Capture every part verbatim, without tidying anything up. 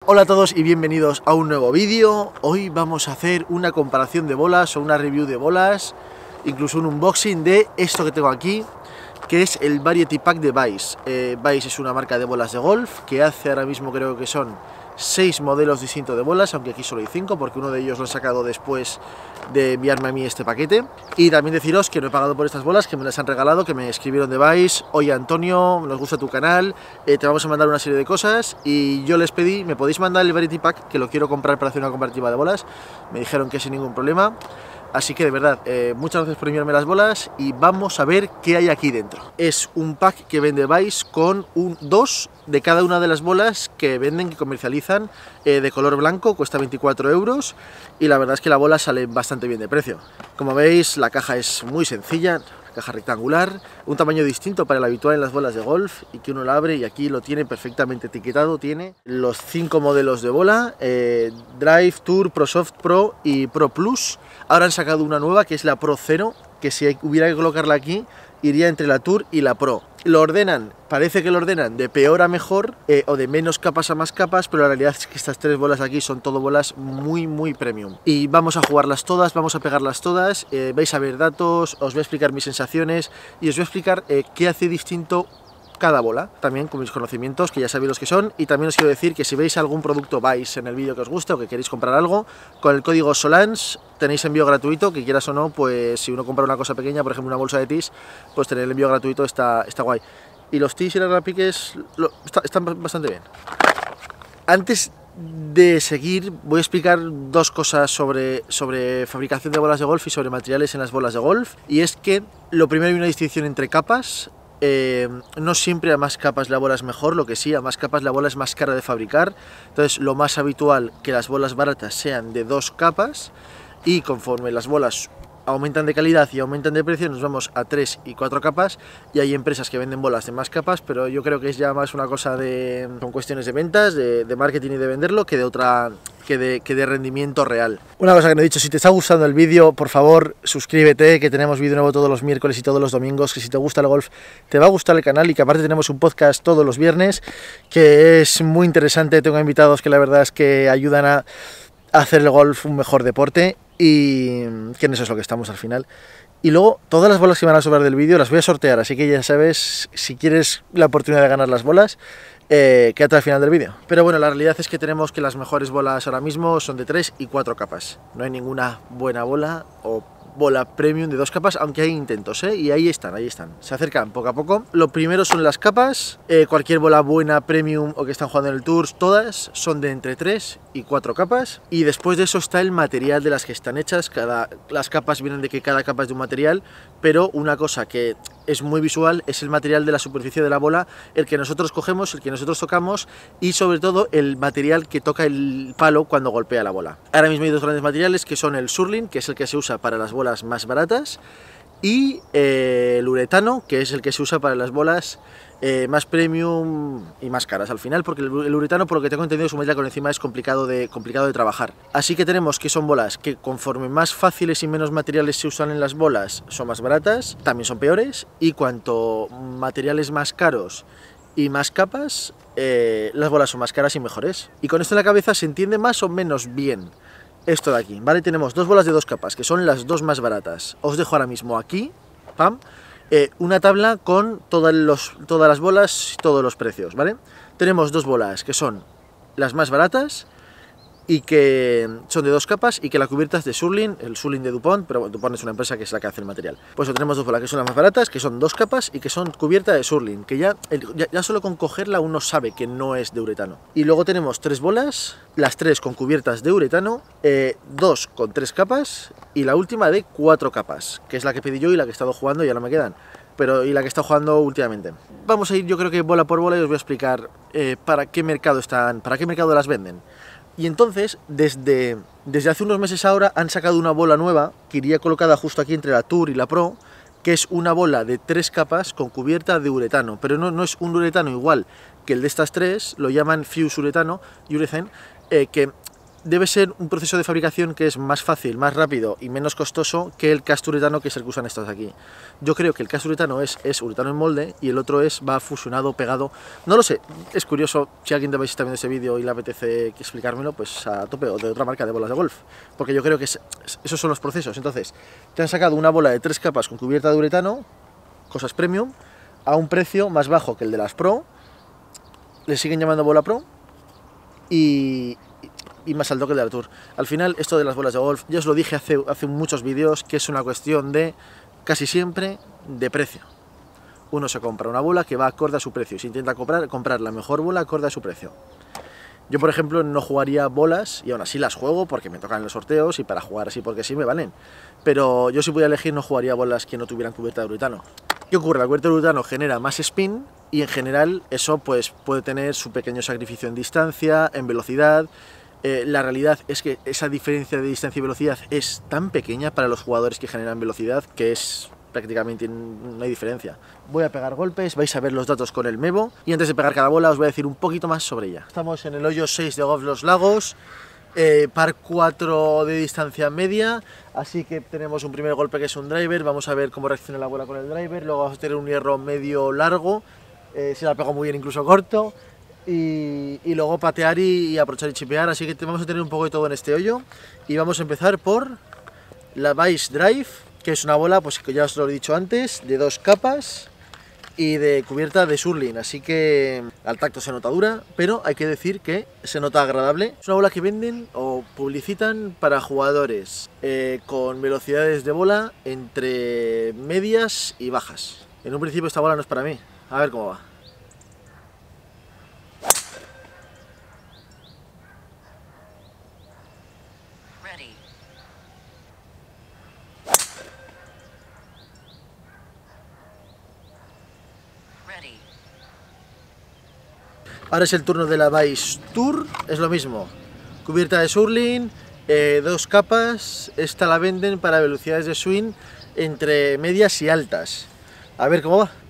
Hola a todos y bienvenidos a un nuevo vídeo. Hoy vamos a hacer una comparación de bolas o una review de bolas, incluso un unboxing de esto que tengo aquí, que es el Variety Pack de Vice. Eh, Vice es una marca de bolas de golf que hace ahora mismo, creo que son seis modelos distintos de bolas, aunque aquí solo hay cinco porque uno de ellos lo he sacado después de enviarme a mí este paquete. Y también deciros que no he pagado por estas bolas, que me las han regalado, que me escribieron de Vice: oye Antonio, nos gusta tu canal, eh, te vamos a mandar una serie de cosas, y yo les pedí, me podéis mandar el Variety Pack, que lo quiero comprar para hacer una comparativa de bolas. Me dijeron que sin ningún problema. Así que de verdad, eh, muchas gracias por enviarme las bolas y vamos a ver qué hay aquí dentro. Es un pack que vende Vice con un, dos de cada una de las bolas que venden, que comercializan, eh, de color blanco, cuesta veinticuatro euros, y la verdad es que la bola sale bastante bien de precio. Como veis, la caja es muy sencilla, caja rectangular, un tamaño distinto para el habitual en las bolas de golf, y que uno la abre y aquí lo tiene perfectamente etiquetado. Tiene los cinco modelos de bola, eh, Drive, Tour, Pro Soft Pro y Pro Plus. Ahora han sacado una nueva que es la Pro Zero, que si hubiera que colocarla aquí iría entre la Tour y la Pro. Lo ordenan, parece que lo ordenan de peor a mejor, eh, o de menos capas a más capas, pero la realidad es que estas tres bolas aquí son todo bolas muy muy premium. Y vamos a jugarlas todas, vamos a pegarlas todas, eh, vais a ver datos, os voy a explicar mis sensaciones y os voy a explicar eh, qué hace distinto cada bola, también con mis conocimientos, que ya sabéis los que son. Y también os quiero decir que si veis algún producto Vice en el vídeo que os guste o que queréis comprar algo, con el código Solans tenéis envío gratuito, que quieras o no, pues si uno compra una cosa pequeña, por ejemplo una bolsa de tees, pues tener el envío gratuito está, está guay. Y los tees y las rapiques lo, está, están bastante bien. Antes de seguir, voy a explicar dos cosas sobre, sobre fabricación de bolas de golf y sobre materiales en las bolas de golf. Y es que lo primero, hay una distinción entre capas. Eh, no siempre a más capas la bola es mejor, lo que sí, a más capas la bola es más cara de fabricar. Entonces lo más habitual que las bolas baratas sean de dos capas, y conforme las bolas aumentan de calidad y aumentan de precio nos vamos a tres y cuatro capas, y hay empresas que venden bolas de más capas, pero yo creo que es ya más una cosa de, son cuestiones de ventas, de, de marketing y de venderlo, que de otra, que de, que de rendimiento real. Una cosa que no he dicho: si te está gustando el vídeo, por favor suscríbete, que tenemos vídeo nuevo todos los miércoles y todos los domingos, que si te gusta el golf te va a gustar el canal, y que aparte tenemos un podcast todos los viernes que es muy interesante. Tengo invitados que la verdad es que ayudan a hacer el golf un mejor deporte, y que en eso es lo que estamos al final. Y luego todas las bolas que van a sobrar del vídeo las voy a sortear, así que ya sabes, si quieres la oportunidad de ganar las bolas, eh, quédate al final del vídeo. Pero bueno, la realidad es que tenemos que las mejores bolas ahora mismo son de tres y cuatro capas. No hay ninguna buena bola o bola premium de dos capas, aunque hay intentos, ¿eh? Y ahí están, ahí están, se acercan poco a poco. Lo primero son las capas. eh, cualquier bola buena, premium o que están jugando en el Tour, todas son de entre tres y cuatro capas. Y después de eso está el material de las que están hechas. Cada, las capas vienen de que cada capa es de un material, pero una cosa que es muy visual es el material de la superficie de la bola, el que nosotros cogemos, el que nosotros tocamos, y sobre todo el material que toca el palo cuando golpea la bola. Ahora mismo hay dos grandes materiales, que son el Surlyn, que es el que se usa para las bolas más baratas, y eh, el uretano, que es el que se usa para las bolas eh, más premium y más caras al final, porque el, el uretano, por lo que tengo entendido, su material con encima es complicado de, complicado de trabajar. Así que tenemos que son bolas que conforme más fáciles y menos materiales se usan en las bolas son más baratas, también son peores, y cuanto materiales más caros y más capas, eh, las bolas son más caras y mejores. Y con esto en la cabeza se entiende más o menos bien esto de aquí, ¿vale? Tenemos dos bolas de dos capas, que son las dos más baratas. Os dejo ahora mismo aquí, pam, eh, una tabla con todas, los, todas las bolas y todos los precios, ¿vale? Tenemos dos bolas que son las más baratas y que son de dos capas, y que la cubierta es de Surlyn, el Surlyn de DuPont, pero DuPont es una empresa que es la que hace el material. Pues tenemos dos bolas que son las más baratas, que son dos capas y que son cubierta de Surlyn, que ya, ya, ya solo con cogerla uno sabe que no es de uretano. Y luego tenemos tres bolas, las tres con cubiertas de uretano, eh, dos con tres capas y la última de cuatro capas, que es la que pedí yo y la que he estado jugando, y ya no me quedan, pero y la que he estado jugando últimamente. Vamos a ir, yo creo que bola por bola, y os voy a explicar eh, para qué mercado están, para qué mercado las venden. Y entonces, desde, desde hace unos meses ahora, han sacado una bola nueva que iría colocada justo aquí entre la Tour y la Pro, que es una bola de tres capas con cubierta de uretano, pero no, no es un uretano igual que el de estas tres, lo llaman Fuse uretano, urethane, eh, que debe ser un proceso de fabricación que es más fácil, más rápido y menos costoso que el cast uretano, que es el que usan estos de aquí. Yo creo que el cast uretano es, es uretano en molde y el otro es va fusionado, pegado. No lo sé, es curioso. Si alguien de vais está viendo este vídeo y le apetece explicármelo, pues a tope, o de otra marca de bolas de golf, porque yo creo que es, esos son los procesos. Entonces, te han sacado una bola de tres capas con cubierta de uretano, cosas premium, a un precio más bajo que el de las Pro. Le siguen llamando bola Pro y y más alto que el de la Tour. Al final, esto de las bolas de golf, ya os lo dije hace, hace muchos vídeos, que es una cuestión de, casi siempre, de precio. Uno se compra una bola que va acorde a su precio y se intenta comprar, comprar la mejor bola acorde a su precio. Yo, por ejemplo, no jugaría bolas, y aún así las juego porque me tocan los sorteos y para jugar así porque sí me valen. Pero yo, si pudiera elegir, no jugaría bolas que no tuvieran cubierta de uretano. ¿Qué ocurre? La cubierta de uretano genera más spin y en general eso pues, puede tener su pequeño sacrificio en distancia, en velocidad. Eh, la realidad es que esa diferencia de distancia y velocidad es tan pequeña para los jugadores que generan velocidad que es prácticamente no hay diferencia. Voy a pegar golpes, vais a ver los datos con el Mevo y antes de pegar cada bola os voy a decir un poquito más sobre ella. Estamos en el hoyo seis de Golf Los Lagos, eh, par cuatro de distancia media, así que tenemos un primer golpe que es un driver, vamos a ver cómo reacciona la bola con el driver, luego vamos a tener un hierro medio largo, eh, se la pego muy bien incluso corto. Y, y luego patear y, y aprovechar y chipear, así que vamos a tener un poco de todo en este hoyo y vamos a empezar por la Vice Drive, que es una bola, pues que ya os lo he dicho antes, de dos capas y de cubierta de Surlyn, así que al tacto se nota dura, pero hay que decir que se nota agradable. Es una bola que venden o publicitan para jugadores eh, con velocidades de bola entre medias y bajas. En un principio esta bola no es para mí, a ver cómo va. Ahora es el turno de la Vice Tour, es lo mismo, cubierta de Surlyn, eh, dos capas, esta la venden para velocidades de swing entre medias y altas. A ver cómo va.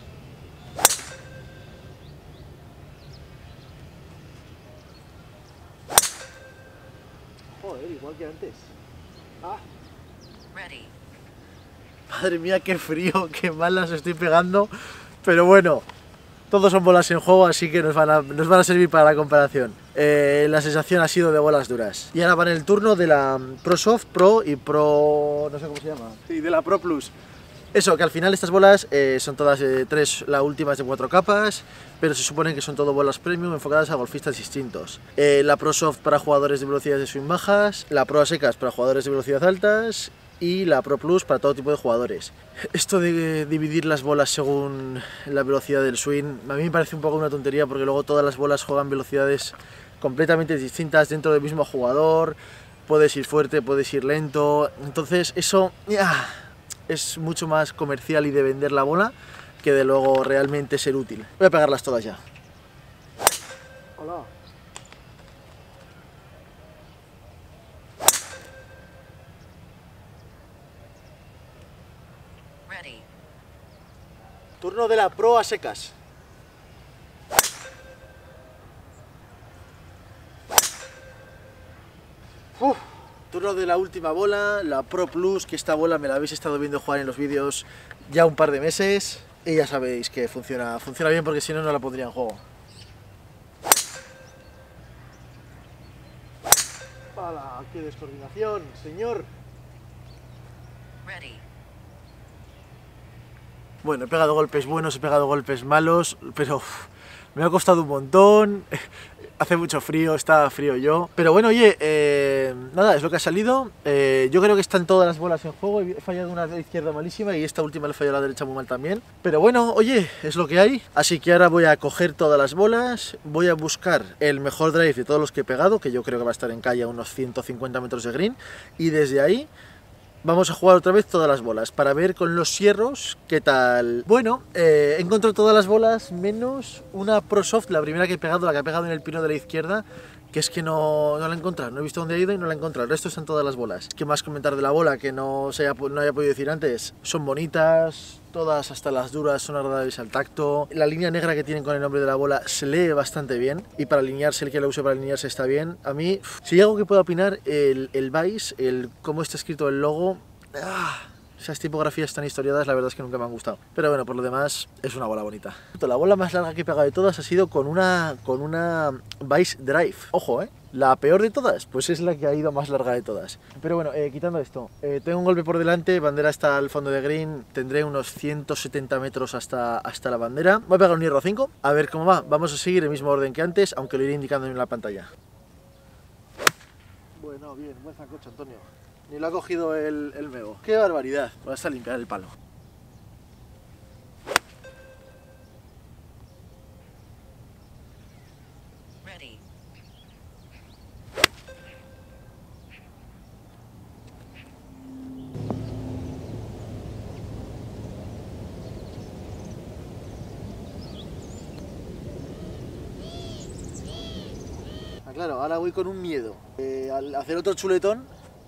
Joder, igual que antes. Ah. Madre mía, qué frío, qué mal las estoy pegando, pero bueno. Todos son bolas en juego, así que nos van a, nos van a servir para la comparación. Eh, la sensación ha sido de bolas duras. Y ahora va en el turno de la Pro Soft, Pro y Pro... no sé cómo se llama. Sí, de la Pro Plus. Eso, que al final estas bolas eh, son todas de tres, la última es de cuatro capas, pero se supone que son todo bolas premium enfocadas a golfistas distintos. Eh, la Pro Soft para jugadores de velocidades de swing bajas, la Pro a secas para jugadores de velocidad altas y la Pro Plus para todo tipo de jugadores. Esto de dividir las bolas según la velocidad del swing, a mí me parece un poco una tontería porque luego todas las bolas juegan velocidades completamente distintas dentro del mismo jugador, puedes ir fuerte, puedes ir lento, entonces eso ya, es mucho más comercial y de vender la bola que de luego realmente ser útil. Voy a pegarlas todas ya. Hola. Turno de la Pro a secas. Uf. Turno de la última bola, la Pro Plus, que esta bola me la habéis estado viendo jugar en los vídeos ya un par de meses y ya sabéis que funciona, funciona bien porque si no, no la pondría en juego. ¡Hala! ¡Qué descoordinación, señor! Ready. Bueno, he pegado golpes buenos, he pegado golpes malos, pero uf, me ha costado un montón, hace mucho frío, está frío yo. Pero bueno, oye, eh, nada, es lo que ha salido. Eh, yo creo que están todas las bolas en juego, he fallado una de la izquierda malísima y esta última le falló a la derecha muy mal también. Pero bueno, oye, es lo que hay, así que ahora voy a coger todas las bolas, voy a buscar el mejor drive de todos los que he pegado, que yo creo que va a estar en calle a unos ciento cincuenta metros de green, y desde ahí vamos a jugar otra vez todas las bolas para ver con los hierros qué tal. Bueno, eh, he encontrado todas las bolas menos una Pro Soft, la primera que he pegado, la que he pegado en el pino de la izquierda, que es que no, no la he encontrado, no he visto dónde ha ido y no la he encontrado. El resto están todas las bolas. ¿Qué más comentar de la bola que no, se haya, no haya podido decir antes? Son bonitas, todas hasta las duras son agradables al tacto. La línea negra que tienen con el nombre de la bola se lee bastante bien y para alinearse, el que la use para alinearse está bien. A mí, si hay algo que puedo opinar, el, el Vice, el cómo está escrito el logo... ¡ah! Esas tipografías tan historiadas la verdad es que nunca me han gustado. Pero bueno, por lo demás es una bola bonita. La bola más larga que he pegado de todas ha sido con una, con una Vice Drive. Ojo, ¿eh? La peor de todas, pues es la que ha ido más larga de todas. Pero bueno, eh, quitando esto, eh, tengo un golpe por delante, bandera hasta el fondo de green, tendré unos ciento setenta metros hasta, hasta la bandera. Voy a pegar un hierro cinco, a ver cómo va. Vamos a seguir el mismo orden que antes, aunque lo iré indicando en la pantalla. Bueno, bien, buen zancocho, Antonio. Ni lo ha cogido el, el mego. ¡Qué barbaridad! Vas a limpiar el palo. Ready. Ah, claro, ahora voy con un miedo. Eh, al hacer otro chuletón...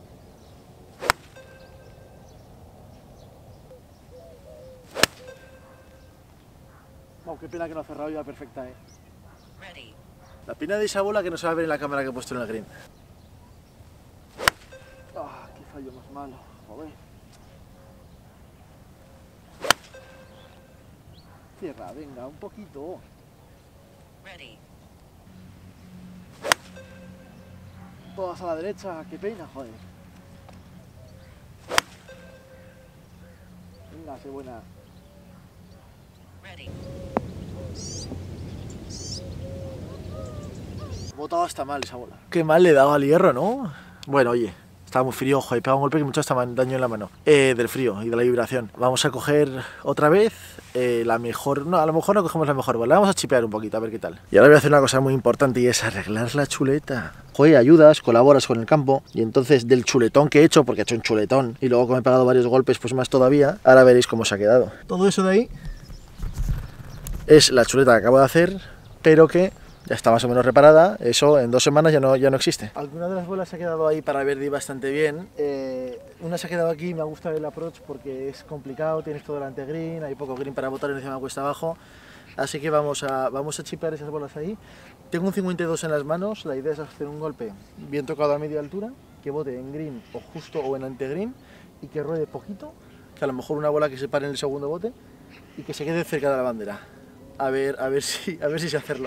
Oh, qué pena que no ha cerrado, iba perfecta, eh. Ready. La pena de esa bola que no se va a ver en la cámara que he puesto en el green. Ah, qué fallo más malo, joder. Cierra, venga, un poquito. Ready. Todas a la derecha, qué pena, joder. Venga, sé buena. Ready. Botado hasta mal esa bola. Qué mal le he dado al hierro, ¿no? Bueno, oye, estaba muy frío, ojo, he pegado un golpe que mucho hasta daño en la mano. Eh, del frío y de la vibración. Vamos a coger otra vez eh, la mejor... No, a lo mejor no cogemos la mejor bola. Vamos a chipear un poquito, a ver qué tal. Y ahora voy a hacer una cosa muy importante y es arreglar la chuleta. Joder, ayudas, colaboras con el campo y entonces del chuletón que he hecho, porque he hecho un chuletón y luego que me he pegado varios golpes, pues más todavía, ahora veréis cómo se ha quedado. Todo eso de ahí es la chuleta que acabo de hacer, pero que ya está más o menos reparada. Eso en dos semanas ya no, ya no existe. Alguna de las bolas se ha quedado ahí para Verdi bastante bien. Eh, una se ha quedado aquí, me ha gustado el approach porque es complicado, tienes todo delante green, hay poco green para botar y encima cuesta abajo. Así que vamos a, vamos a chipear esas bolas ahí. Tengo un cincuenta y dos en las manos, la idea es hacer un golpe bien tocado a media altura, que bote en green o justo o en antegreen y que ruede poquito, que a lo mejor una bola que se pare en el segundo bote y que se quede cerca de la bandera. A ver, a ver si, a ver si sé hacerlo.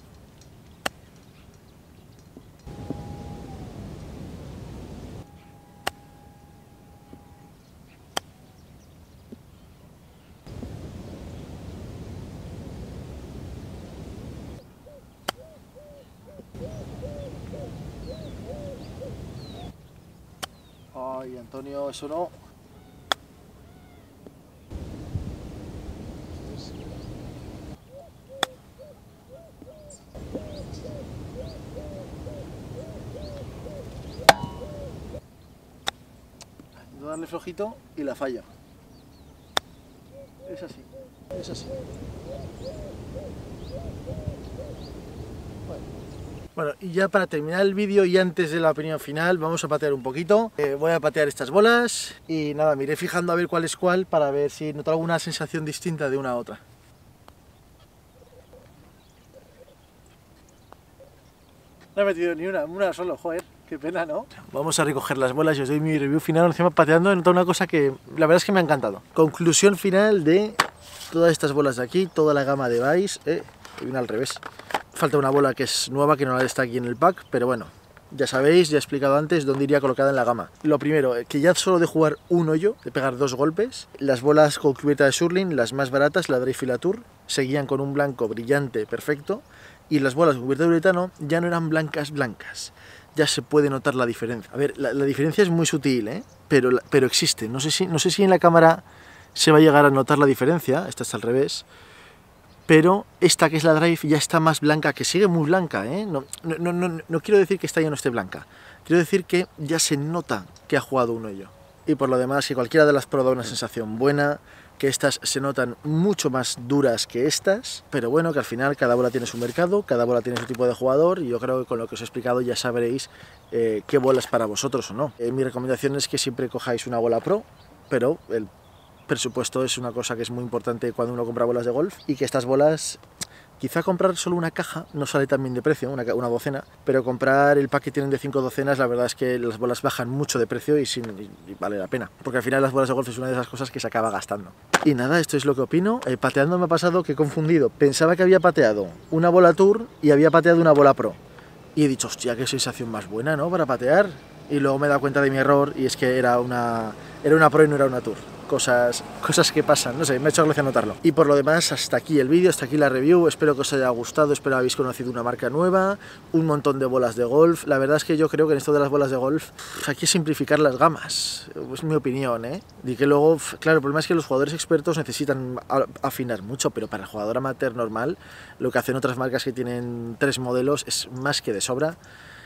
Ay, Antonio, eso no. Intento darle flojito y la falla. Es así, es así. Bueno. Bueno, y ya para terminar el vídeo y antes de la opinión final, vamos a patear un poquito. Eh, voy a patear estas bolas y nada, me iré fijando a ver cuál es cuál para ver si noto alguna sensación distinta de una a otra. No he metido ni una, una solo, joder, qué pena, ¿no? Vamos a recoger las bolas y os doy mi review final. Encima pateando he notado una cosa que la verdad es que me ha encantado. Conclusión final de todas estas bolas de aquí, toda la gama de Vice. Eh, y viene al revés. Falta una bola que es nueva, que no está aquí en el pack, pero bueno, ya sabéis, ya he explicado antes dónde iría colocada en la gama. Lo primero, que ya solo de jugar un hoyo, de pegar dos golpes, las bolas con cubierta de Surlyn, las más baratas, la Drive y la Tour, seguían con un blanco brillante, perfecto, y las bolas con cubierta de uretano ya no eran blancas blancas. Ya se puede notar la diferencia. A ver, la, la diferencia es muy sutil, ¿eh? pero, pero existe. No sé, si, no sé si en la cámara se va a llegar a notar la diferencia, esta está al revés, pero esta que es la Drive ya está más blanca, que sigue muy blanca, ¿eh? No, no, no, no quiero decir que esta ya no esté blanca, quiero decir que ya se nota que ha jugado un hoyo. Y por lo demás, que cualquiera de las Pro da una sensación buena, que estas se notan mucho más duras que estas, pero bueno, que al final cada bola tiene su mercado, cada bola tiene su tipo de jugador, y yo creo que con lo que os he explicado ya sabréis eh, qué bola es para vosotros o no. Eh, mi recomendación es que siempre cojáis una bola pro, pero el presupuesto es una cosa que es muy importante cuando uno compra bolas de golf, y que estas bolas, quizá comprar solo una caja no sale tan bien de precio, una, una docena, pero comprar el pack que tienen de cinco docenas, la verdad es que las bolas bajan mucho de precio y, sin, y, y vale la pena, porque al final las bolas de golf es una de esas cosas que se acaba gastando. Y nada, esto es lo que opino. Eh, pateando me ha pasado que he confundido, pensaba que había pateado una bola Tour y había pateado una bola Pro, y he dicho, hostia, qué sensación más buena, ¿no?, para patear, y luego me he dado cuenta de mi error, y es que era una, era una Pro y no era una Tour. Cosas, cosas que pasan, no sé, me ha hecho gracia notarlo. Y por lo demás, hasta aquí el vídeo, hasta aquí la review. Espero que os haya gustado, espero que habéis conocido una marca nueva, un montón de bolas de golf. La verdad es que yo creo que en esto de las bolas de golf hay que simplificar las gamas, es mi opinión, ¿eh? Y que luego, claro, el problema es que los jugadores expertos necesitan afinar mucho, pero para el jugador amateur normal, lo que hacen otras marcas que tienen tres modelos es más que de sobra.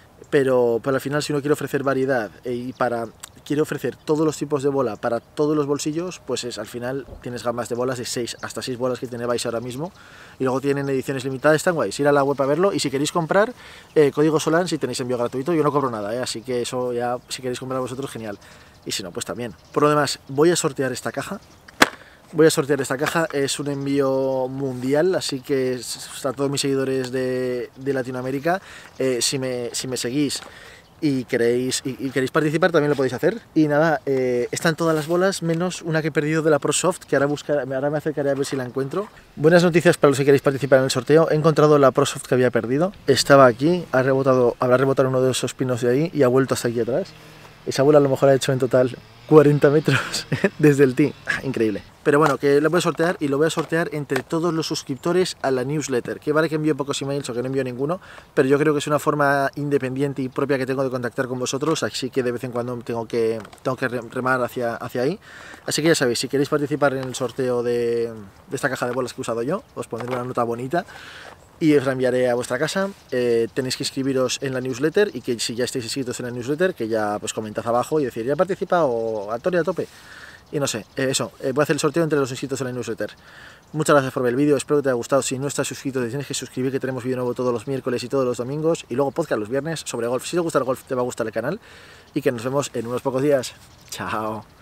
Pero, pero al final, si uno quiere ofrecer variedad y para quiere ofrecer todos los tipos de bola para todos los bolsillos, pues es, al final tienes gamas de bolas de seis hasta seis bolas que tiene Vice ahora mismo, y luego tienen ediciones limitadas, están guays. Ir a la web a verlo, y si queréis comprar, eh, código Solan, si tenéis envío gratuito. Yo no cobro nada, ¿eh? Así que eso ya, si queréis comprar vosotros, genial, y si no, pues también. Por lo demás, voy a sortear esta caja. Voy a sortear esta caja, es un envío mundial, así que a todos mis seguidores de, de Latinoamérica, eh, si, me, si me seguís y queréis, y, y queréis participar, también lo podéis hacer. Y nada, eh, están todas las bolas, menos una que he perdido de la ProSoft, que ahora, buscar, ahora me acercaré a ver si la encuentro. Buenas noticias para los que queréis participar en el sorteo. He encontrado la ProSoft que había perdido, estaba aquí, ha rebotado, habrá rebotado uno de esos pinos de ahí y ha vuelto hasta aquí atrás. Esa bola a lo mejor ha hecho en total cuarenta metros desde el tee. Increíble. Pero bueno, que lo voy a sortear, y lo voy a sortear entre todos los suscriptores a la newsletter. Que vale que envío pocos emails o que no envío ninguno, pero yo creo que es una forma independiente y propia que tengo de contactar con vosotros, así que de vez en cuando tengo que, tengo que remar hacia, hacia ahí. Así que ya sabéis, si queréis participar en el sorteo de, de esta caja de bolas que he usado yo, os pondré una nota bonita y os la enviaré a vuestra casa. Eh, tenéis que inscribiros en la newsletter, y que si ya estáis inscritos en la newsletter, que ya pues comentad abajo y decir, ya participa o a Tori a tope. Y no sé, eh, eso, eh, voy a hacer el sorteo entre los inscritos en la newsletter. Muchas gracias por ver el vídeo, espero que te haya gustado. Si no estás suscrito, te tienes que suscribir, que tenemos vídeo nuevo todos los miércoles y todos los domingos, y luego podcast los viernes sobre golf. Si te gusta el golf, te va a gustar el canal, y que nos vemos en unos pocos días. Chao.